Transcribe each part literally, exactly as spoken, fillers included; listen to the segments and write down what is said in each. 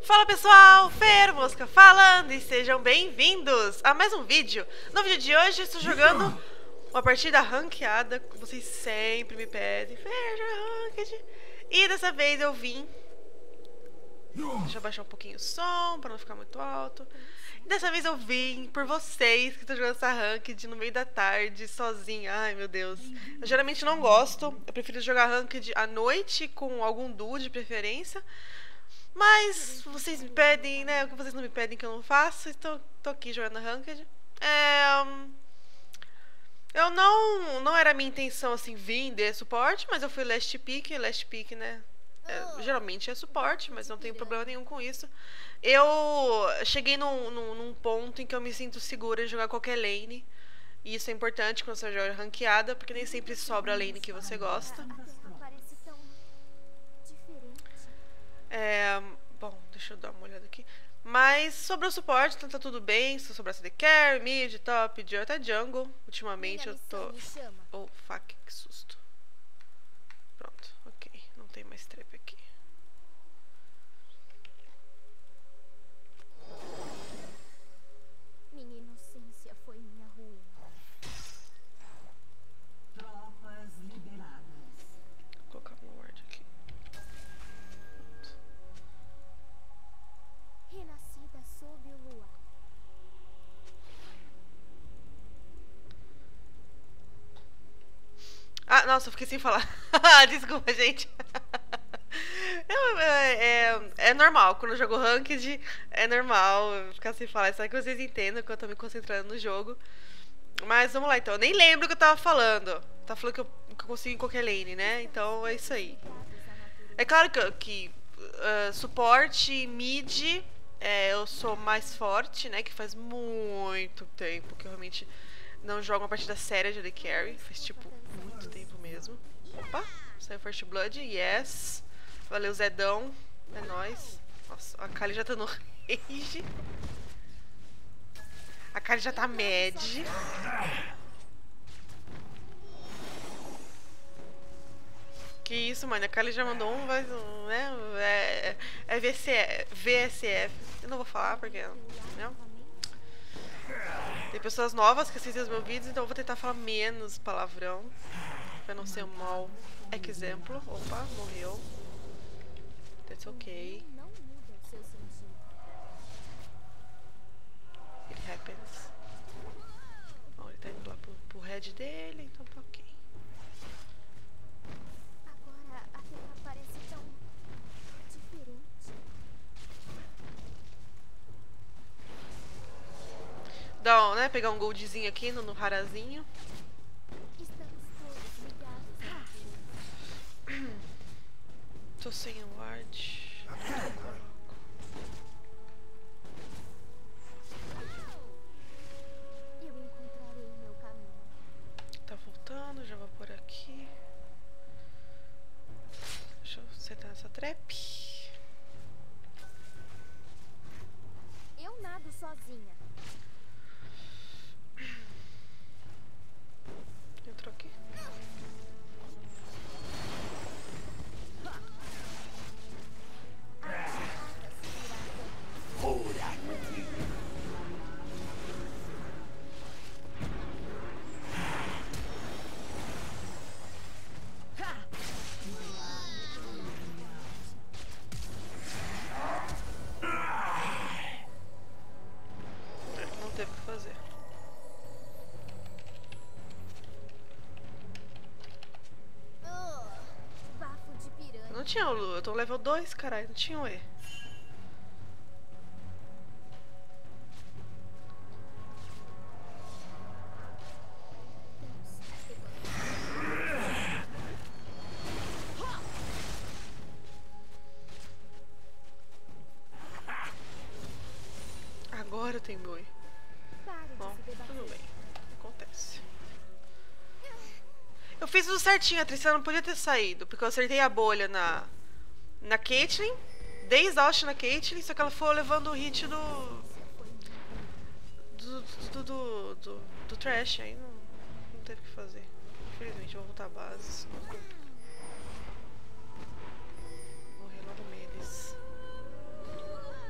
Fala pessoal, Fer Mosca falando e sejam bem-vindos a mais um vídeo. No vídeo de hoje estou jogando uma partida ranqueada que vocês sempre me pedem. Fer, joga ranked. E dessa vez eu vim... Deixa eu baixar um pouquinho o som para não ficar muito alto. E dessa vez eu vim por vocês que estão jogando essa ranked no meio da tarde, sozinha. Ai meu Deus. Eu geralmente não gosto, eu prefiro jogar ranked à noite com algum duo de preferência. Mas vocês me pedem, né? O que vocês não me pedem que eu não faço, então tô aqui jogando Ranked. É, eu não, não era a minha intenção assim vir de suporte, mas eu fui last pick, last pick, né? É, geralmente é suporte, mas não tenho problema nenhum com isso. Eu cheguei num, num, num ponto em que eu me sinto segura de jogar qualquer lane. E isso é importante quando você joga ranqueada, porque nem sempre sobra a lane que você gosta. É, bom, deixa eu dar uma olhada aqui. Mas sobre o suporte, então tá tudo bem. Se sobrar C D carry, mid, top, jungle, até jungle. Ultimamente eu tô... Oh, fuck, que susto. Pronto, ok. Não tem mais trap aqui. Minha inocência foi minha ruína. Tropas liberadas. Vou colocar uma ward aqui. Renascida sob o luar. Ah, nossa, eu fiquei sem falar. Desculpa, gente. Eu, é, é, é normal, quando eu jogo Ranked, é normal eu ficar sem falar. Só que vocês entendam que eu tô me concentrando no jogo. Mas vamos lá, então. Eu nem lembro o que eu tava falando. Tava falando que eu, que eu consigo em qualquer lane, né? Então é isso aí. É claro que, que uh, suporte, mid, é, eu sou mais forte, né? Que faz muito tempo que eu realmente não jogo uma partida séria de A D Carry. Faz tipo muito tempo mesmo. Opa, saiu First Blood, yes. Valeu, Zedão. É nóis. Nossa, a Kali já tá no rage. A Kali já tá mad. Que isso, mano. A Kali já mandou um, vai, um, né? É, é V C F, V S F. Eu não vou falar porque, né? Tem pessoas novas que assistem os meus vídeos, então eu vou tentar falar menos palavrão. Pra não ser um mau exemplo. Opa, morreu. That's ok. Não muda o seu sentido. It happens. Bom, ele tá indo lá pro, pro head dele, então tá ok. Agora a terra parece tão diferente. Dá um, né? Pegar um goldzinho aqui no, no rarazinho. Estamos todos ligados à natureza. Tô sem o ward. Eu encontrarei meu caminho. Tá voltando, já vou por aqui. Deixa eu setar essa trap. Eu nado sozinha. Entrou aqui. Não teve o que fazer. Uh, bafo de piranha. Eu não tinha o Lu, eu tô level dois, caralho. Não tinha o E. Agora eu tenho meu E. Pare de Bom, se debater. tudo bem. Acontece. Eu fiz tudo certinho, a Tristana não podia ter saído, porque eu acertei a bolha na na Caitlyn, dei exaust na Caitlyn, só que ela foi levando o hit do do do, do, do, do trash, aí não, não teve o que fazer. Infelizmente, eu vou voltar à base, senão eu vou morrer logo neles.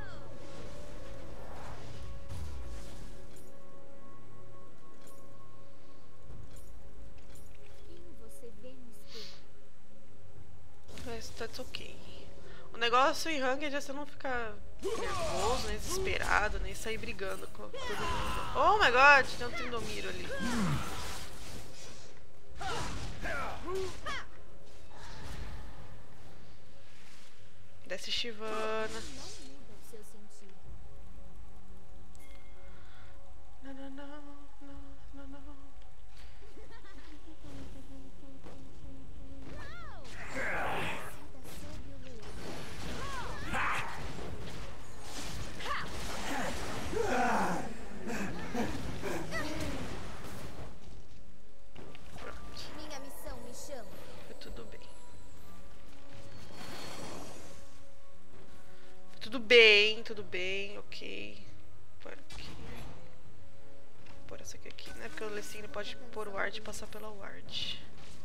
that's ok. O negócio em ranked é você não ficar nervoso, nem desesperado, nem sair brigando com todo mundo. Oh my god, tem um Trindomiro ali. Desce Shyvana. Não muda o seu sentido. Não, não, não, não, não, não. Minha missão me chama. Foi tudo bem. Tudo bem, tudo bem, ok. Por aqui. Por essa aqui, aqui, né? Porque o Lessing pode pôr o ward e passar pela ward.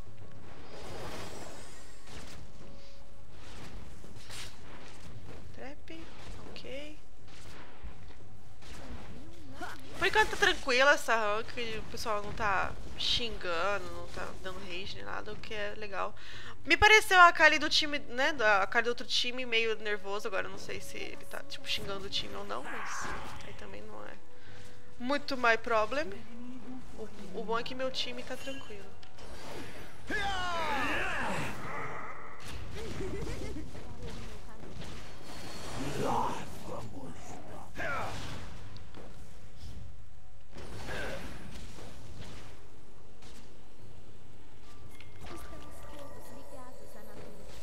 Trap, ok. Por enquanto tá tranquila essa rank, o pessoal não tá xingando, não tá dando rage nem nada, o que é legal. Me pareceu a Kali do time, né, a Kali do outro time meio nervoso, agora eu não sei se ele tá, tipo, xingando o time ou não, mas aí também não é muito my problem. O, o bom é que meu time tá tranquilo. Estamos todos ligados à natureza.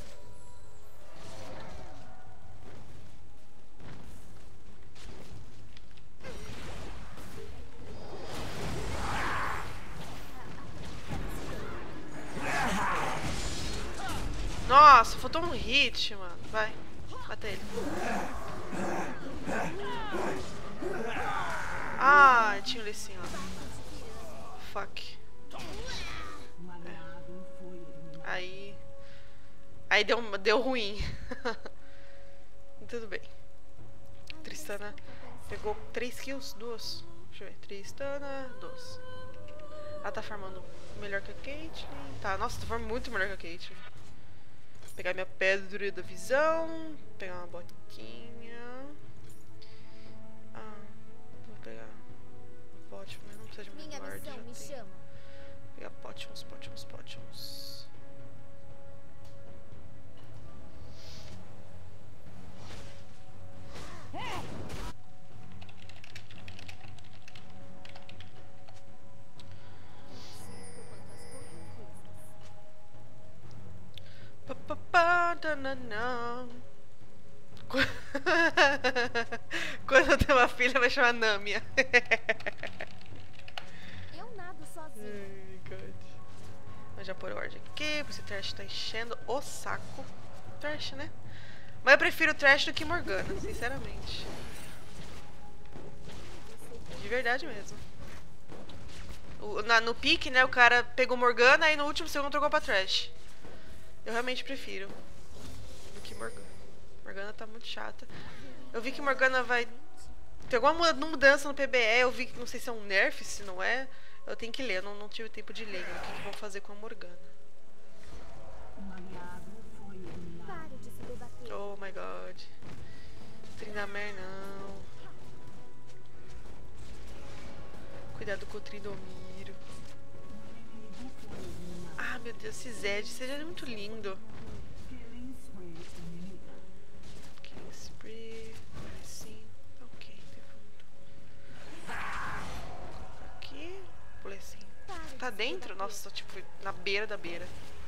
Nossa, faltou um hit, mano. Vai, mata ele. Ah, tinha o Lessing lá. Fuck. Um aliado foi eliminado. Aí. Aí deu, deu ruim. Tudo bem. Tristana pegou três kills, duas. Deixa eu ver. Tristana, duas. Ela tá farmando melhor que a Caitlyn. Tá, nossa, tá farmando muito melhor que a Caitlyn. Pegar minha pedra da visão. Pegar uma botinha. Ah, vou pegar pote, mas não precisa de muito Minha ward. missão Já me tem. chama. Pegar potions, potions, potions. Pa, pa, pa, tananã. Qu- Quando eu ter uma filha, vai chamar Namia. Eu nado sozinho. Ai, God. Vou já pôr o ward aqui, porque esse trash tá enchendo o saco. Trash, né? Mas eu prefiro trash do que Morgana, sinceramente. De verdade mesmo. O- na- no pique, né, o cara pegou Morgana e no último segundo trocou pra trash. Eu realmente prefiro do que Morgana. Morgana tá muito chata. Eu vi que Morgana vai... Tem alguma muda- mudança no P B E, eu vi que não sei se é um nerf, se não é. Eu tenho que ler, eu não, não tive tempo de ler o que, que vão fazer com a Morgana. Um aliado foi eliminado. Pare de se debater. Oh my god. Tryndamere não. Cuidado com o Trindomiro. Ah, meu Deus, esse Zed. Esse Zed é muito lindo. Killing spree inimigo. Killing Spree. Assim. Ok, perfeito. Aqui. Pulei assim. Pare de Tá se dentro? debater. Nossa, tipo, na beira da beira.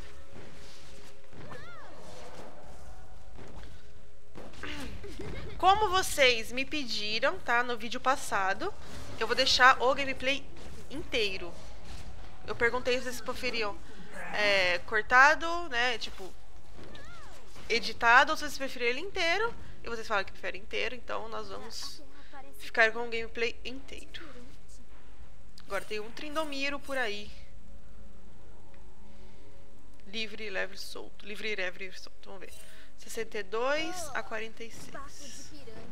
Como vocês me pediram, tá? No vídeo passado, eu vou deixar o gameplay inteiro. Eu perguntei se vocês preferiam é, cortado, né? Tipo, editado, ou se vocês preferiam ele inteiro. E vocês falaram que preferem inteiro, então nós vamos A terra parece ficar com o gameplay inteiro. diferente. Agora tem um Trindomiro por aí. Livre, leve, solto. Livre, leve, solto. Vamos ver. sessenta e dois a quarenta e Bafo seis. de piranha.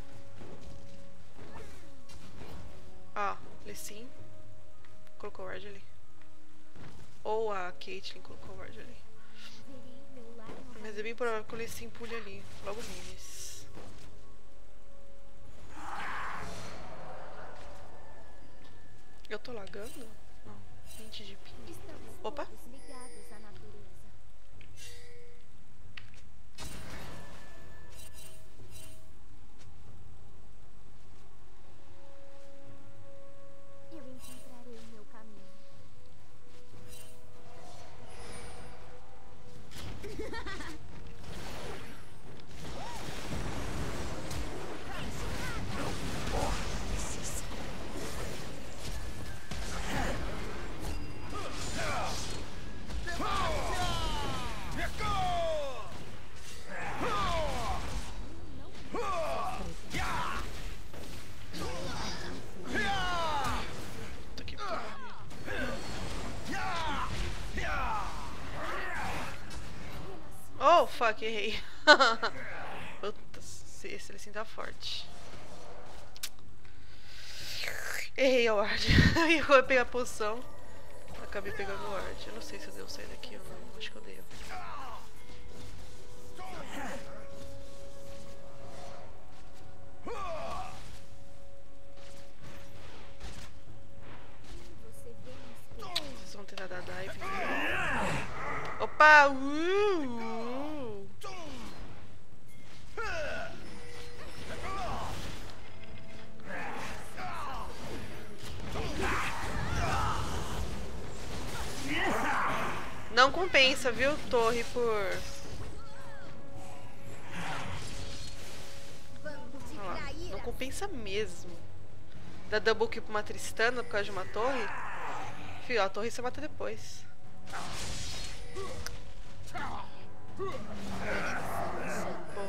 Ah, Lessing colocou o ward ali. Ou a Caitlyn colocou o ward ali. Verei meu lar no Mas é bem provável que ele se empulhe ali, logo neles. Eu tô lagando? Não, vinte de ping. Estamos Opa! todos ligados à natureza. Eu encontrarei meu caminho. Puta que pariu. Oh, fuck, errei. Puta, esse ele sim tá forte. Errei a ward. Eu ia pegar a poção. Acabei pegando o ward. Eu não sei se eu devo sair daqui ou não. Acho que eu devo. Você vê um espelho. Vocês vão tentar dar dive. Opa! Uh, uh. Não compensa, viu, torre, por... Bando de Olha lá, não traíras. compensa mesmo. Dar double kill pra uma Tristana por causa de uma torre. Fio, a torre você mata depois. Pô.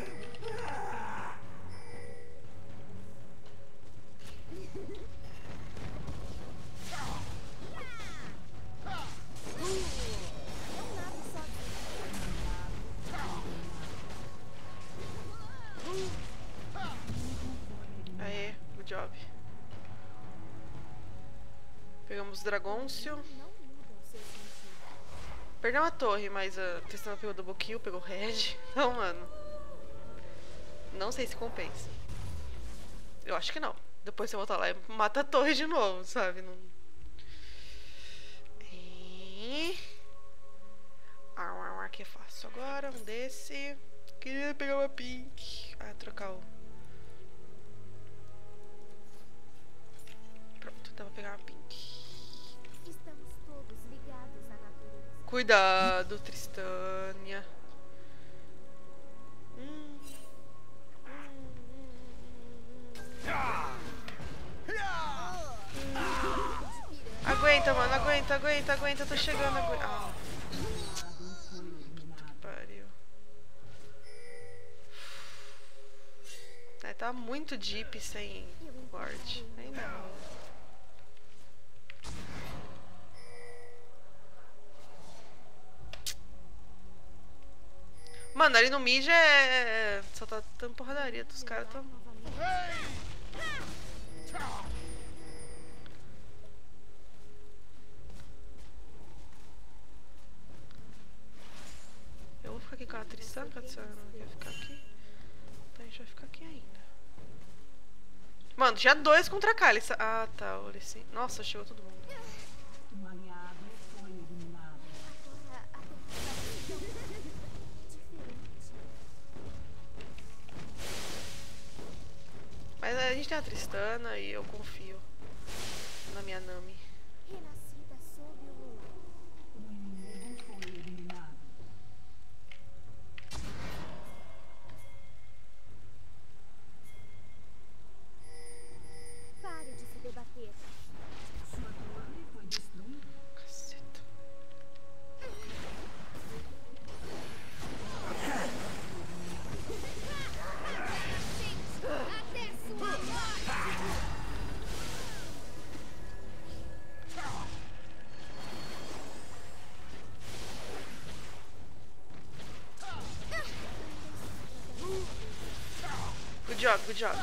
Eu nado sozinho. Aê, good job. Pegamos o Dragôncio. Não mudam seus sentidos. Perdeu a torre, mas a Tristana pegou double kill, pegou red. Não, mano. Não sei se compensa. Eu acho que não. Depois você volta lá e mata a torre de novo, sabe? Não... E... Ah, que é fácil. Agora, um desse. Queria pegar uma pink. Ah, trocar o... Pronto, dá pra pegar uma pink. Estamos todos ligados à natureza. Cuidado, Tristânia. Hum. Aguenta, mano, aguenta, aguenta, aguenta, tô chegando, aguenta. Ah. Puta que pariu. É, tá muito deep sem ward. Aí não. Mano, ali no mid é... Só tá dando porradaria. Os caras tão... Eu vou ficar aqui com a Tristana, porque a Tristana não quer ficar aqui. Então a gente vai ficar aqui ainda. Mano, tinha dois contra a Kali. Ah, tá, olha assim. Nossa, chegou todo mundo. Um aliado foi eliminado. Agora a temperatura é diferente. Mas a gente tem a Tristana e eu confio na minha Nami. Renascida sob o luar. Um inimigo foi eliminado. Pare de se debater. Sua torre foi destruída. Caceta. Até sua morte. Good job, good job.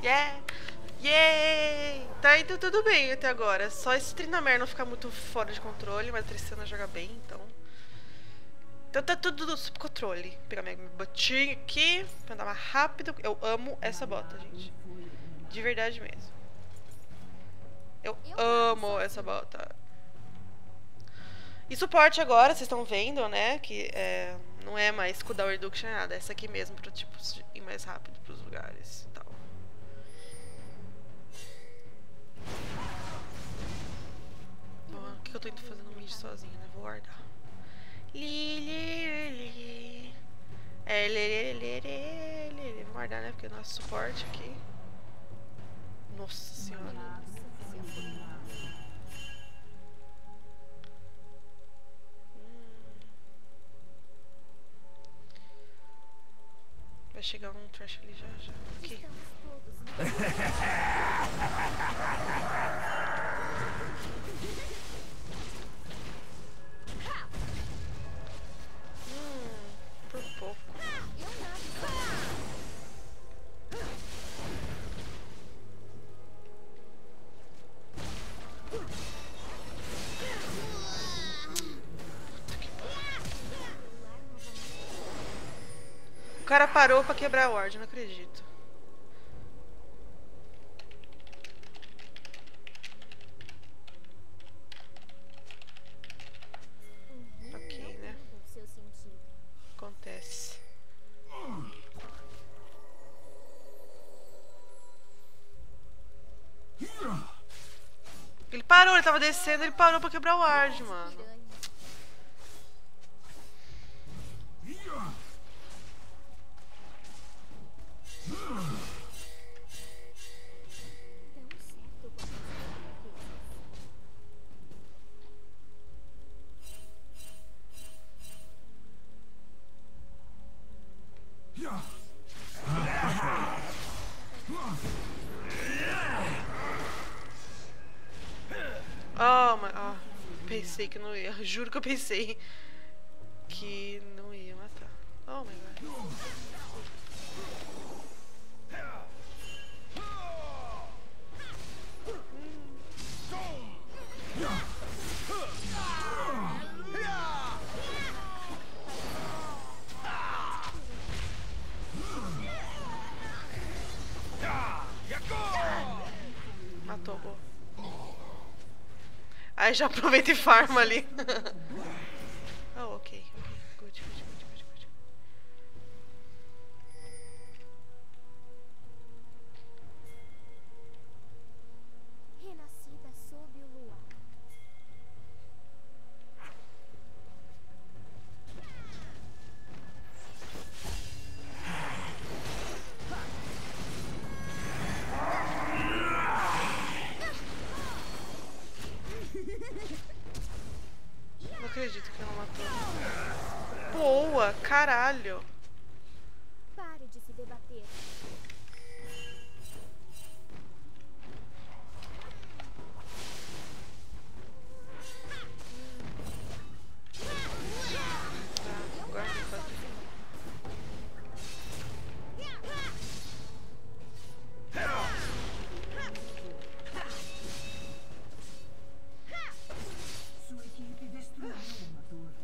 Yeah! Yay! Tá indo tudo bem até agora. Só esse Tryndamere não ficar muito fora de controle, mas a Tristana joga bem, então. Então tá tudo sob controle. Vou pegar minha botinha aqui pra andar mais rápido. Eu amo essa bota, gente. De verdade mesmo. Eu amo essa bota. E suporte agora, vocês estão vendo, né? Que é, não é mais cooldown reduction, nada. É essa aqui mesmo pra tipo, ir mais rápido pros lugares e tal. Por que eu tô indo fazendo um mid sozinha, né? Vou guardar. Lili. É, lili, lili. Vou guardar, né? Porque é nosso suporte aqui. Nossa senhora. Vai chegar um trash ali já, já. Aqui. Hum, por pouco. O cara parou pra quebrar a ward, não acredito. Ok, né? Acontece. Ele parou, ele tava descendo, ele parou pra quebrar o ward, mano. Oh, mas oh, pensei que não ia. Juro que eu pensei que não ia matar. Oh my god. Matou, boa. Aí já aproveita e farma ali. Oh, ok, ok. Good, good, good, good, good. Renascida sob o luar. Não acredito que não matou. Boa, caralho. Pare de se debater. Tá, agora eu vou fazer. Sua equipe destruiu uma torre.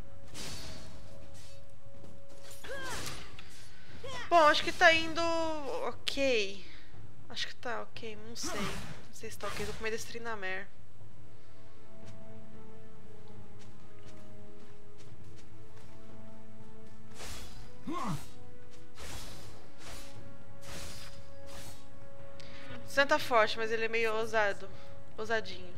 Bom, acho que tá indo ok. Acho que tá ok, não sei. Não sei se tá ok, vou comer desse Tryndamere. O Sam tá forte, mas ele é meio ousado. Ousadinho.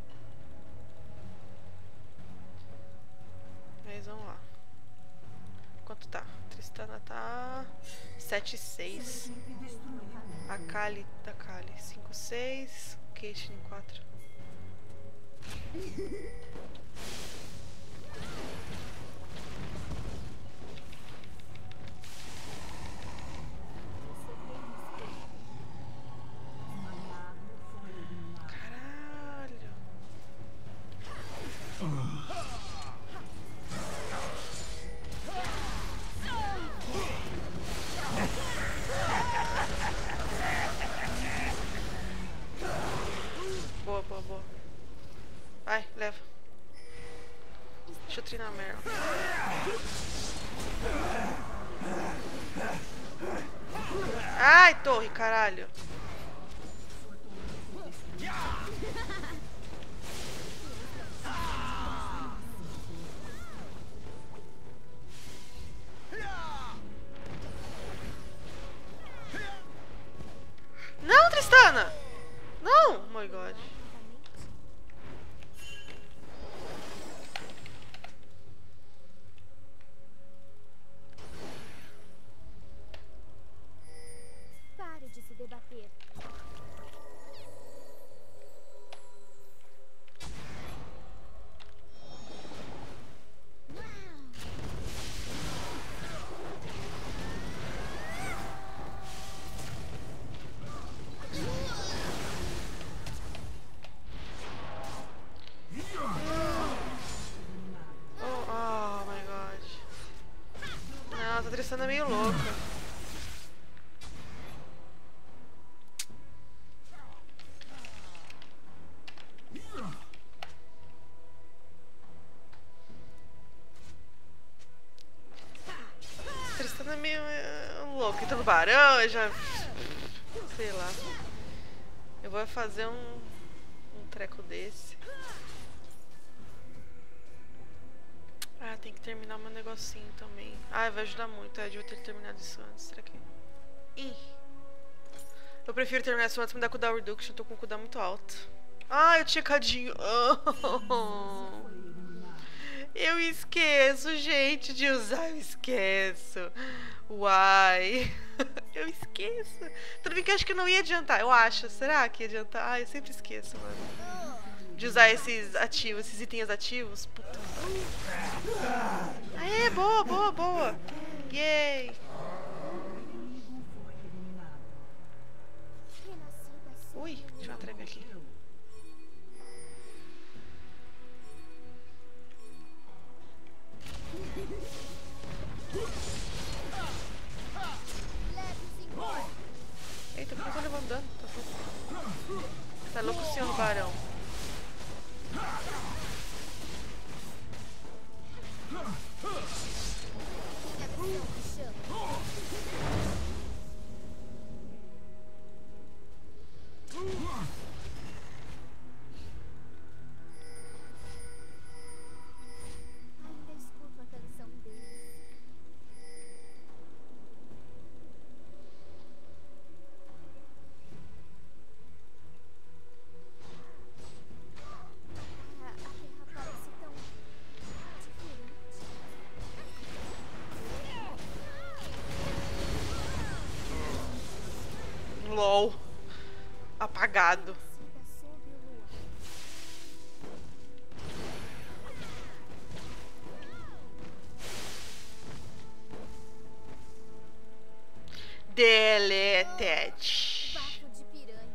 Mas vamos lá. Quanto tá? Tristana tá sete e seis. Equipe destruiu. A Kali da Kali cinco e seis. Caitlyn quatro. Um aliado foi eliminado. Caralho. treinar a Meryl. Ai, torre, caralho. Não, Tristana! Não! Oh my god. Pare de se debater. Nossa, a Tristana é meio louca. A Tristana é meio é, louca. Entra no barão, eu já... sei lá. Eu vou fazer um, um treco desse. Ah, tem que terminar meu negocinho também. Ah, vai ajudar muito. É, eu devia ter terminado isso antes. Será que... Ih. Eu prefiro terminar isso antes, me dar cooldown reduction. Eu tô com o cooldown muito alto. Ah, eu tinha cadinho. Oh. Eu esqueço, gente, de usar. Eu esqueço. Uai. Eu esqueço. Tudo bem que eu acho que não ia adiantar. Eu acho. Será que ia adiantar? Ah, eu sempre esqueço, mano. De usar esses ativos, esses itens ativos. Puta. Aê, boa, boa, boa. Yay. Ui, deixa eu atrever aqui. Eita, por que eu tô levando dano? Tá, louco. Tá louco o senhor barão. Ainda escuto a canção deles. A, a terra parece tão diferente. LOL. Apagado. Siga sob o luar. Deleted. Bafo de piranha.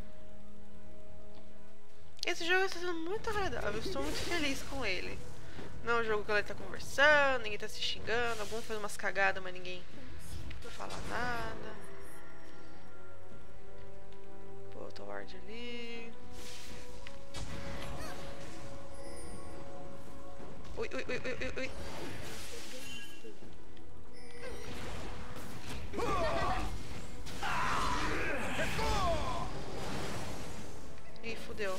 Esse jogo está sendo muito agradável. Eu estou muito feliz com ele. Não é um jogo que ela tá conversando, ninguém tá se xingando, algum faz umas cagadas, mas ninguém fala nada. Pô, tô ward ali. Ui, ui, ui, ui, ui, ui. Ih, fudeu.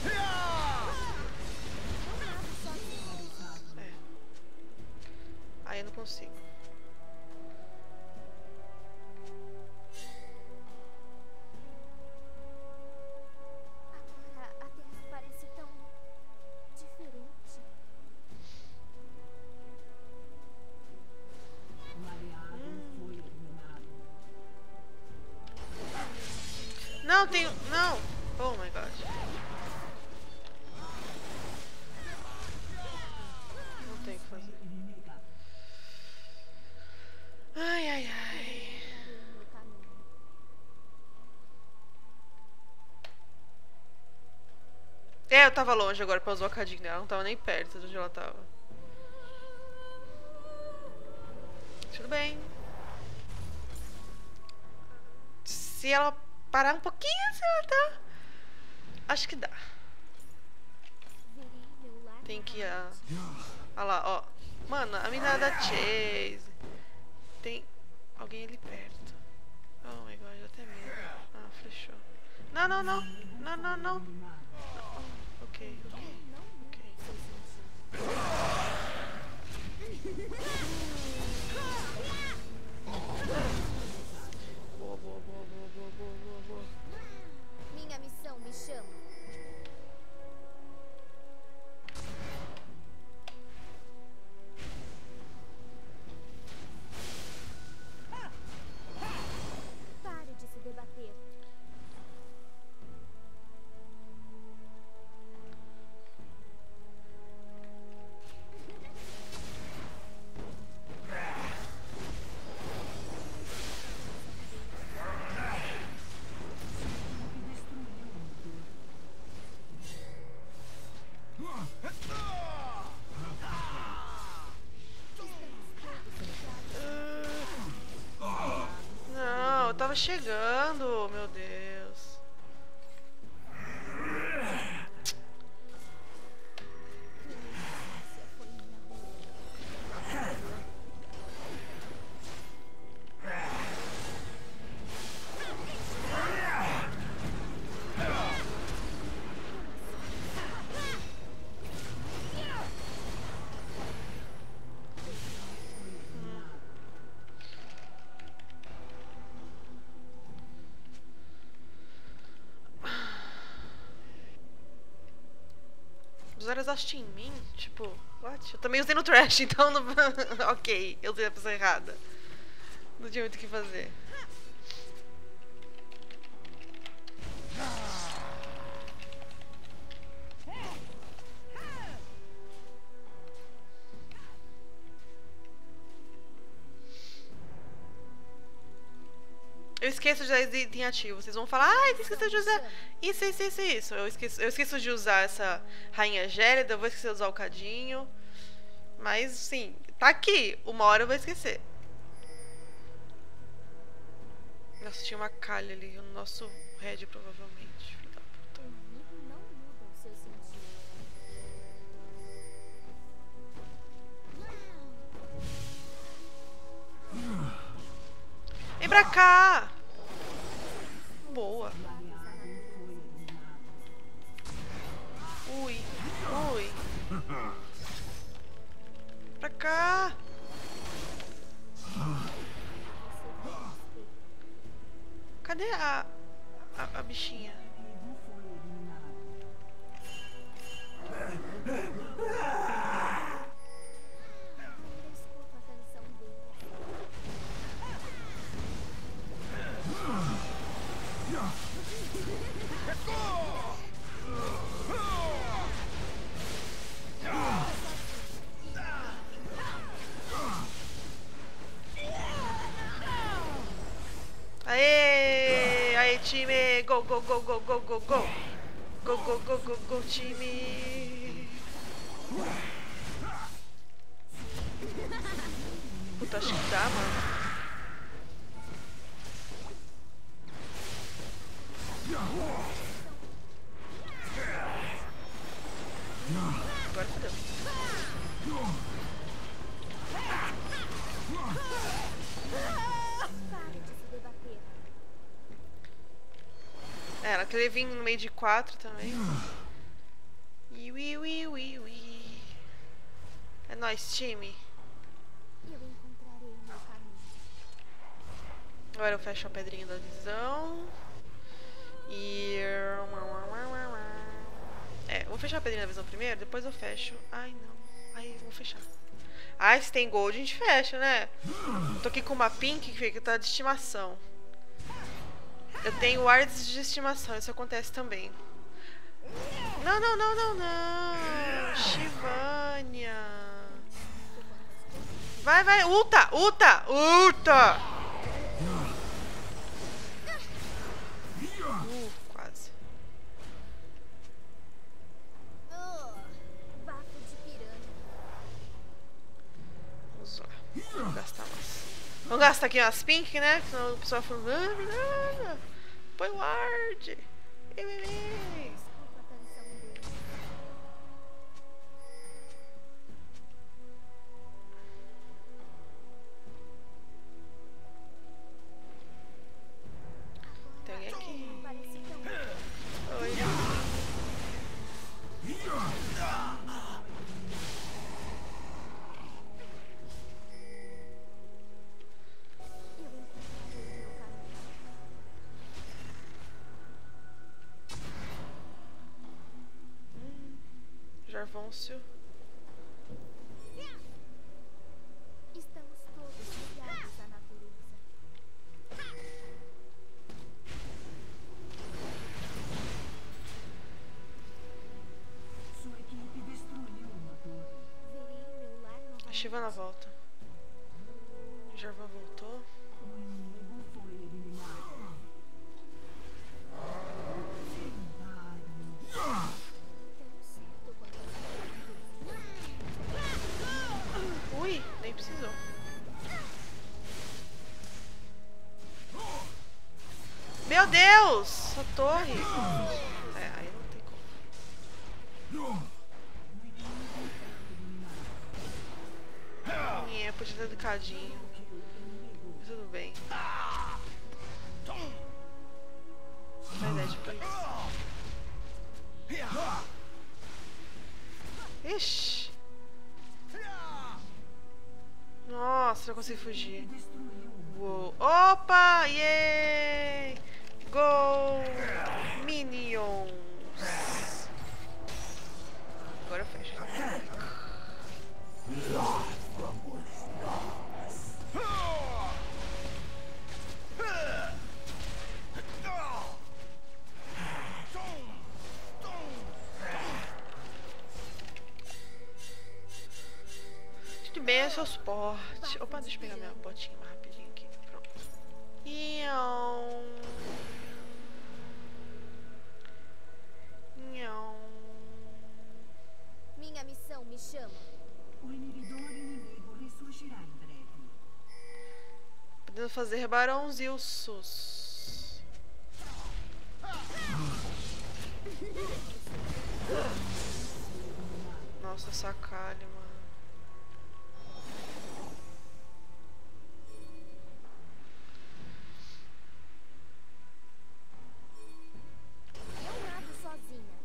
É. Aí eu não consigo. Agora a terra parece tão diferente. Um aliado foi eliminado. Não, tem... Não! Oh my god. Não tem o que fazer. Inimiga. Ai, ai, ai. Parei no caminho. É, eu tava longe agora pra usar o cadinho dela. Não tava nem perto de onde ela tava. Tudo bem. Se ela parar um pouquinho, se ela tá... Acho que dá. Verei meu lar Tem que ir a... novamente. Olha lá, ó. Mano, a mina da Chase. Tem alguém ali perto. Oh my god, eu até medo. Ah, fechou. Não, não, não. Não, não, não. não. Ok, ok, ok. Boa, boa, boa, boa, boa, boa, boa, boa. Minha missão me chama. Pare de se debater. Não, eu tava chegando, meu Deus. Usaram exaust em mim? Tipo, what? Eu também usei no trash, então não... ok, eu usei a pessoa errada. Não tinha muito o que fazer. Eu esqueço de usar esse item ativo. Vocês vão falar, ai, você esqueceu de usar isso, isso, isso, isso. Eu esqueço, eu esqueço de usar essa rainha gélida, eu vou esquecer de usar o cadinho. Mas, sim, tá aqui. Uma hora eu vou esquecer. Nossa, tinha uma calha ali no nosso red, provavelmente. Filho da puta. O inimigo não muda o seu sentido. Vem pra cá! Boa. Ui, ui. Pra cá! Cadê a, a, a bichinha? Eu escuto a canção dele. Aê! Aê, time! Go, go, go, go, go, go, go! Go, go, go, go, go, time! Puta, acho que dá, mano. Agora fodeu. Pare de se debater. É, ela queria vir no meio de quatro também. Iui, ui, ui, ui. É nóis, time. Eu encontrarei meu caminho. Agora eu fecho a pedrinha da visão. E... É, eu vou fechar a pedrinha da visão primeiro, depois eu fecho. Ai, não. Ai, eu vou fechar. Ai, se tem gold, a gente fecha, né? Tô aqui com uma pink que tá de estimação. Eu tenho wards de estimação, isso acontece também. Não, não, não, não, não. Shivania. Vai, vai, ulta, ulta, ulta. Uh, quase. Oh, bafo de piranha. Vamos lá. Vamos gastar mais. Vamos gastar aqui umas pink, né? Senão o pessoal fala. Ah, põe ward. Ei, ei, ei. Escuto a canção dele. Arvôncio. Estamos todos ligados à natureza. Sua equipe destruiu uma torre. Verei meu lar A novamente. Shyvana volta. Jarvan voltou. O inimigo foi eliminado. Tão cedo quanto as Ui, nem precisou. Meu Deus! A torre! É, aí não tem como. É, podia ter educadinho. Mas tudo bem. Mas é tipo isso. Ixi! Nossa, não consigo fugir. Uou. Opa! Yay! Gol! Minions! Agora eu fecho. Tudo bem, é seu suporte. Opa, deixa eu pegar minha botinha mais rapidinho aqui. Pronto. Ião. Ião. minha missão me chama. O inibidor inimigo ressurgirá em breve. Podemos fazer barões e ursos. Nossa, sacalho, mano. Eu nado sozinha.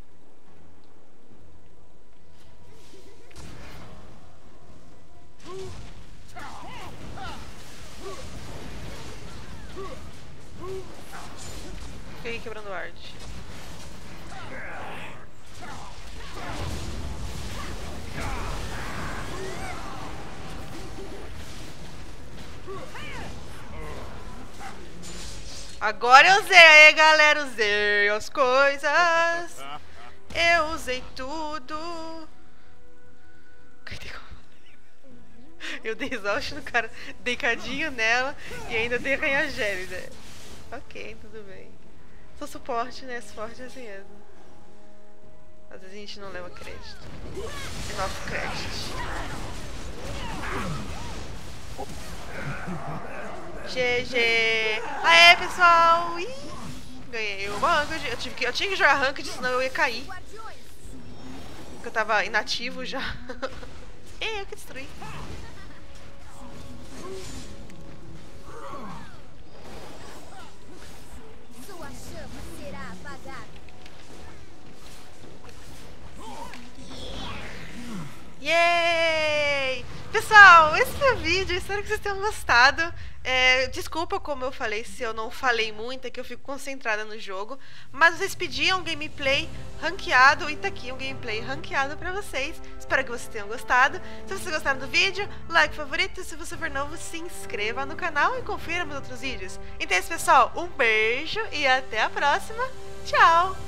Fiquei quebrando arte. Agora eu usei, aí galera, usei as coisas. Eu usei tudo. Eu dei exaust no cara, dei cadinho nela e ainda dei arranha gélida. Ok, tudo bem. Sou suporte, né? Suporte é assim mesmo. Às vezes a gente não leva crédito. É nosso crédito. G G! Aê, pessoal! Ih, ganhei uma ranked. Eu, tive que, eu tinha que jogar ranked, senão eu ia cair. Guardiões, Porque eu tava inativo já. Ei, eu que destruí. sua chama será apagada. Yay! Pessoal, esse foi o vídeo. Espero que vocês tenham gostado. É, desculpa como eu falei, se eu não falei muito, é que eu fico concentrada no jogo. Mas vocês pediam gameplay ranqueado e tá aqui um gameplay ranqueado pra vocês. Espero que vocês tenham gostado. Se vocês gostaram do vídeo, like, favorito. Se você for novo, se inscreva no canal e confira meus outros vídeos. Então é isso, pessoal. Um beijo e até a próxima. Tchau!